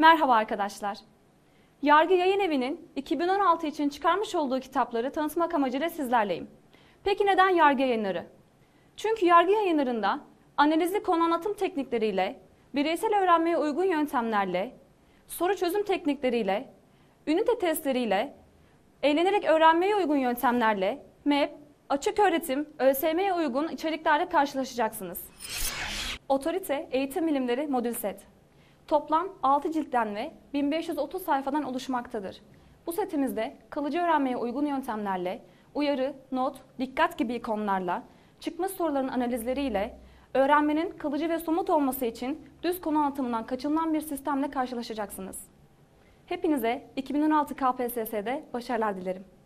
Merhaba arkadaşlar. Yargı Yayınevi'nin 2016 için çıkarmış olduğu kitapları tanıtmak amacıyla sizlerleyim. Peki neden Yargı Yayınları? Çünkü Yargı Yayınları'nda analizli konu anlatım teknikleriyle, bireysel öğrenmeye uygun yöntemlerle, soru çözüm teknikleriyle, ünite testleriyle, eğlenerek öğrenmeye uygun yöntemlerle, MEP, açık öğretim, ÖSYM'ye uygun içeriklerle karşılaşacaksınız. Otorite Eğitim Bilimleri Modül Set. Toplam 6 ciltten ve 1530 sayfadan oluşmaktadır. Bu setimizde kalıcı öğrenmeye uygun yöntemlerle, uyarı, not, dikkat gibi konularla, çıkma soruların analizleriyle, öğrenmenin kalıcı ve somut olması için düz konu anlatımından kaçınılan bir sistemle karşılaşacaksınız. Hepinize 2016 KPSS'de başarılar dilerim.